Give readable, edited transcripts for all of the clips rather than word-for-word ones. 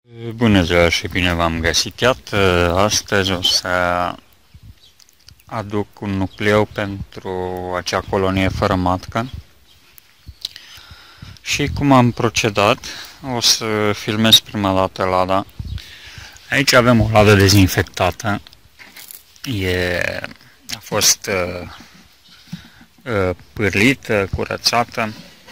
Bună ziua și bine v-am găsit. Iată, astăzi o să aduc un nucleu pentru acea colonie fără matcă. Și cum am procedat, o să filmez prima dată lada. Aici avem o ladă dezinfectată. A fost pârlită, curățată.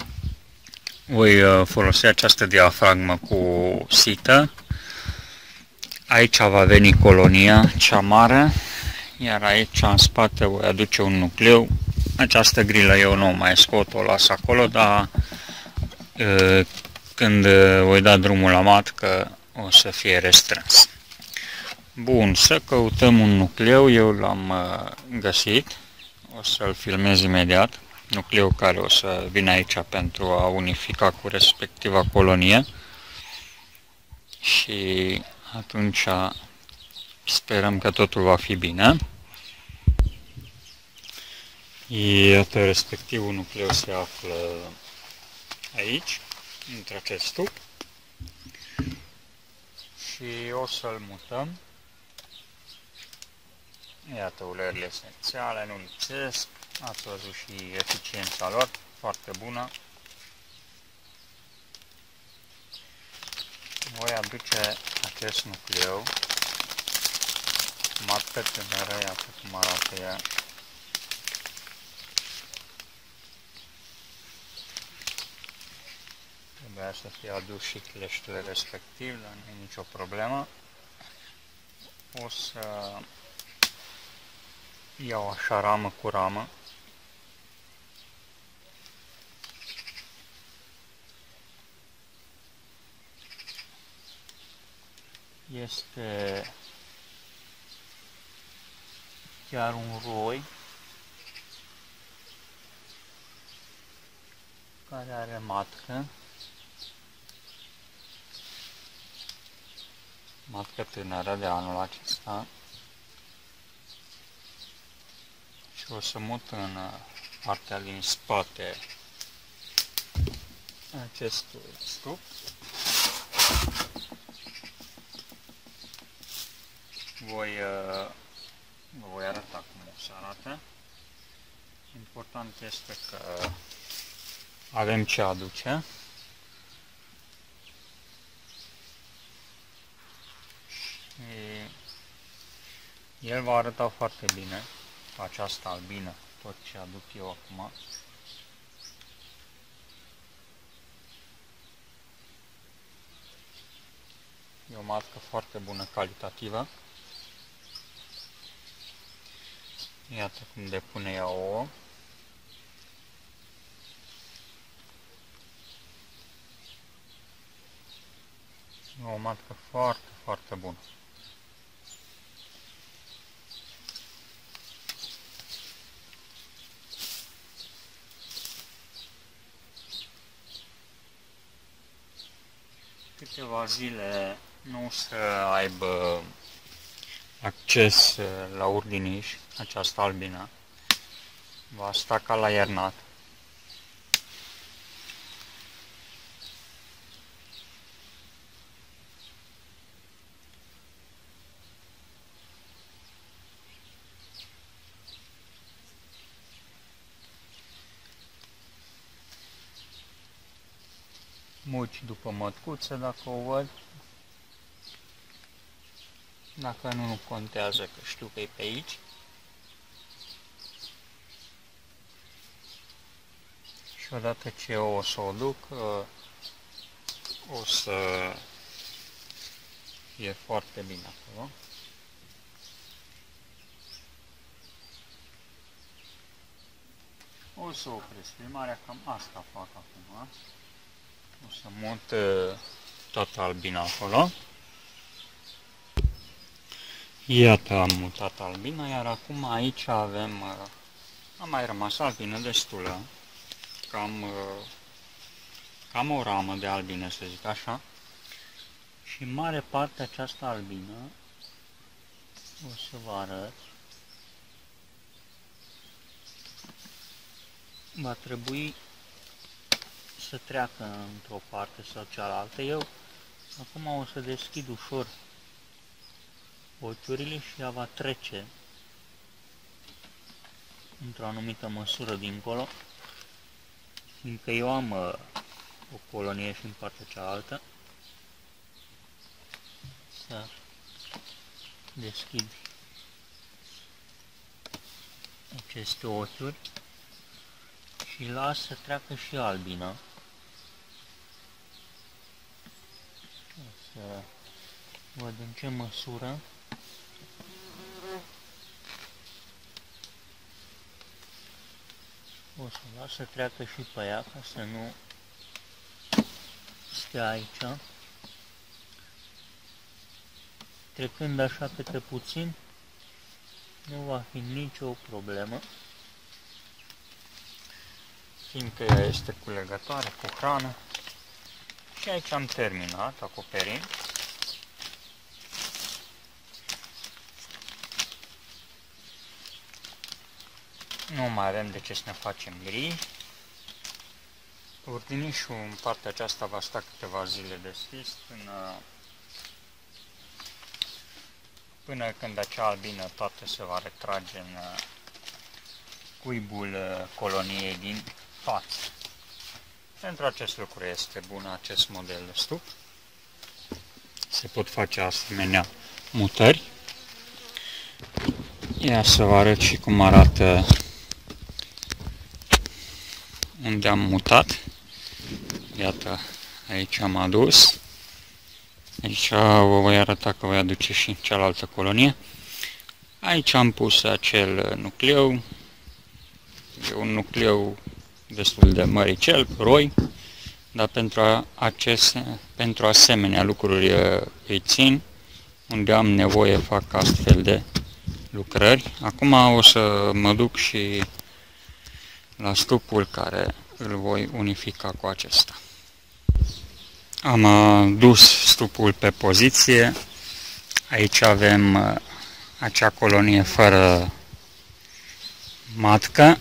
Voi folosi această diafragmă cu sită. Aici va veni colonia cea mare, iar aici în spate voi aduce un nucleu. Această grilă eu nu mai scot, o las acolo, dar când voi da drumul la matcă o să fie restrâns. Bun, să căutăm un nucleu, eu l-am găsit, o să-l filmez imediat, nucleu care o să vină aici pentru a unifica cu respectiva colonie și atunci sperăm că totul va fi bine. Iată, respectivul nucleu se află aici, între acest stup, și o să-l mutăm. Iată, uleiurile esențiale, nu lipsesc, ați văzut și eficiența lor, foarte bună. Voi aduce acest nucleu, matcă tânără, iată cum arată ea. Trebuia să fie adus și cleștele respectiv, dar nu e nicio problemă. O să iau așa ramă cu ramă. Este chiar un roi care are matcă. Matcă tânără de anul acesta. Și o să mut în partea din spate acestui stup. Vă voi arăta cum o să arate. Important este că avem ce aduce. Și el va arăta foarte bine cu această albină, tot ce aduc eu acum. E o matcă foarte bună, calitativă. Iată cum depune ea ouă. E o matcă foarte, foarte bună. Câteva zile nu o să aibă acces la urdiniș, această albină. Va sta ca la iernat. Muci după mătcuță dacă o văd. Dacă nu, nu contează, că știu că e pe aici. Și odată ce eu o să o duc, o să fie foarte bine acolo. O să opresc filmarea, cam asta fac acum. O să mut toată albina acolo. Iată, am mutat albina, iar acum aici avem, a mai rămas albină destulă, cam o ramă de albină, să zic așa. Și în mare parte această albină, o să vă arăt, va trebui să treacă într-o parte sau cealaltă. Eu Acum o să deschid ușor ochiurile și ea va trece într-o anumită măsură dincolo, fiindcă eu am o colonie și în partea cealaltă. Să deschid aceste ochiuri și las să treacă și albina. O să văd în ce măsură o să las să treacă și pe ea, ca să nu stea aici. Trecând așa câte puțin, nu va fi nicio problemă, fiindcă ea este culegătoare cu hrană. Și aici am terminat acoperind. Nu mai avem de ce să ne facem griji. Urdinișul în partea aceasta va sta câteva zile deschis până când acea albină toată se va retrage în cuibul coloniei din față. Pentru acest lucru este bun acest model de stup. Se pot face asemenea mutări. Ia să vă arăt și cum arată unde am mutat. Iată, aici am adus. Aici vă voi arăta că voi aduce și în cealaltă colonie. Aici am pus acel nucleu. E un nucleu destul de măricel, roi, dar pentru asemenea lucruri îi țin. Unde am nevoie fac astfel de lucrări. Acum o să mă duc și la stupul care îl voi unifica cu acesta. Am dus stupul pe poziție. Aici avem acea colonie fără matcă,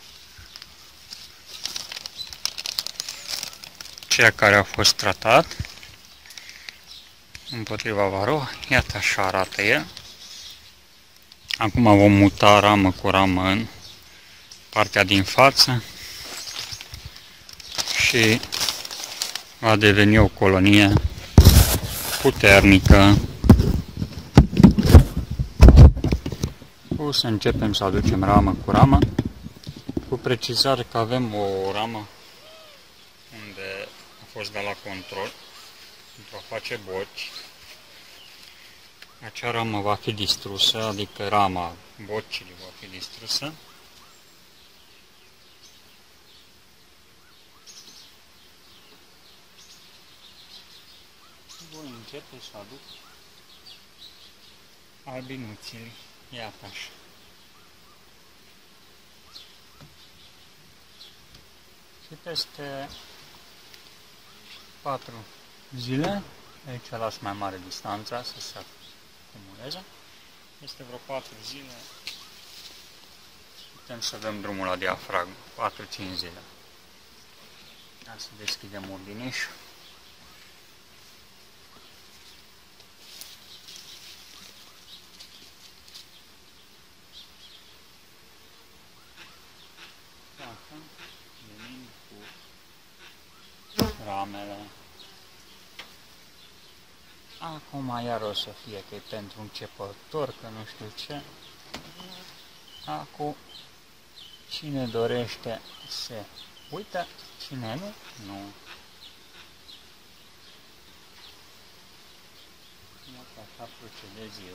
ceea care a fost tratat împotriva varroa. Iată, așa arată el. Acum vom muta ramă cu ramă în partea din față și va deveni o colonie puternică. O să începem să aducem ramă cu ramă, cu precizare că avem o ramă unde a fost dat la control pentru a face boci. Acea ramă va fi distrusă, adică rama bocii va fi distrusă. Voi începe să aduc albinuțele. Iată așa. Și peste 4 zile, aici las mai mare distanța să se acumuleze, peste vreo 4 zile putem să dăm drumul la diafragmă, 4-5 zile. Ia să deschidem urdinișul. Venim cu ramele. Acum iar o să fie că e pentru începător, că nu știu ce. Acum, cine dorește se uită, cine nu, nu. Iată, așa procedez eu.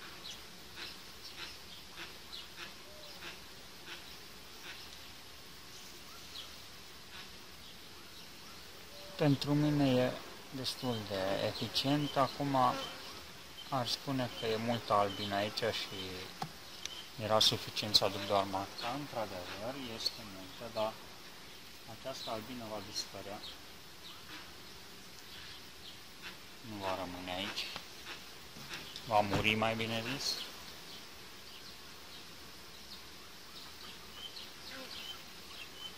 Pentru mine e destul de eficient. Acum ar spune că e multă albină aici și era suficient să aduc doar matca. Într-adevăr, este multă, dar această albină va dispărea. Nu va rămâne aici. Va muri, mai bine zis.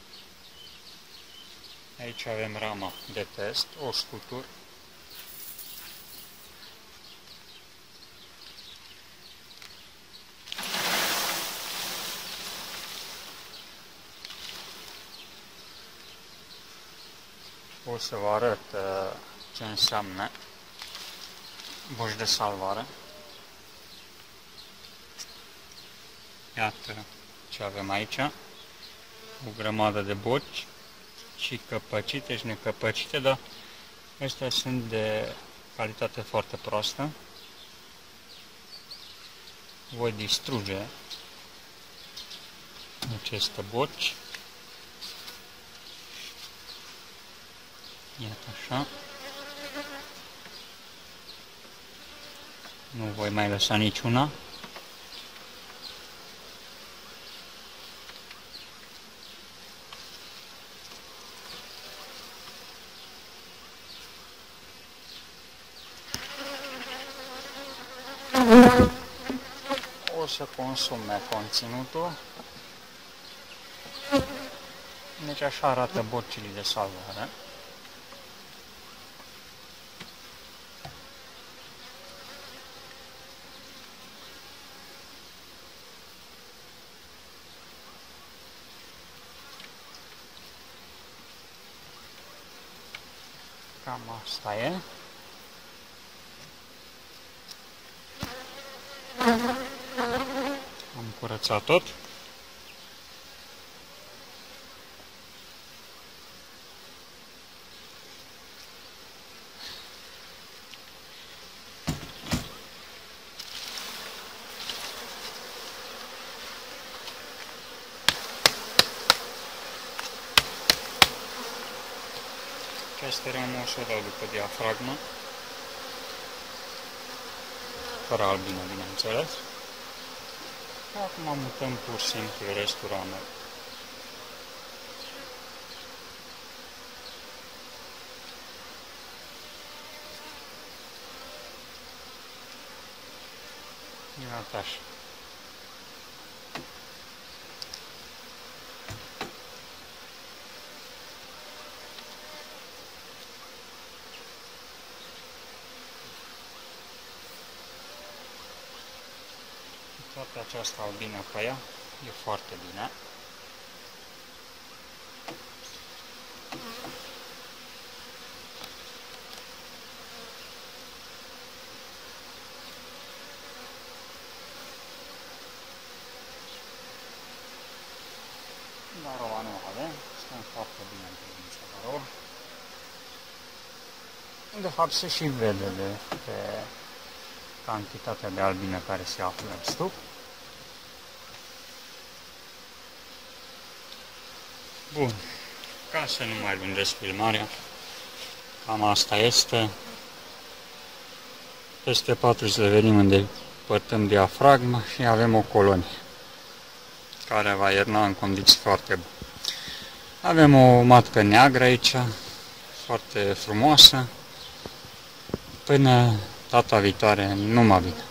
Aici avem rama de test, o scutur. să vă arăt ce înseamnă boci de salvare. Iată ce avem aici, o grămadă de boci, și căpăcite și necăpăcite, dar astea sunt de calitate foarte proastă. Voi distruge aceste boci. Iată așa. Nu voi mai lăsa niciuna. O să consume conținutul. Deci așa arată bocile de salvare. Cam asta e. Am curățat tot. Aceste ramuri o să o dau după diafragmă, fără albină, bineînțeles. Acum mutăm pur și simplu restul ramelor. Iată așa. Toată această albină pe ea e foarte bine. Dar roa nu avem, stăm foarte bine în privința la roa. De fapt se și vede de cantitatea de albină care se află în stup. Bun, ca să nu mai lungesc filmarea, cam asta este. Peste 40 de venim îndepărtăm diafragma și avem o colonie care va ierna în condiții foarte bune. Avem o matcă neagră aici, foarte frumoasă. Până data viitoare, numai bine!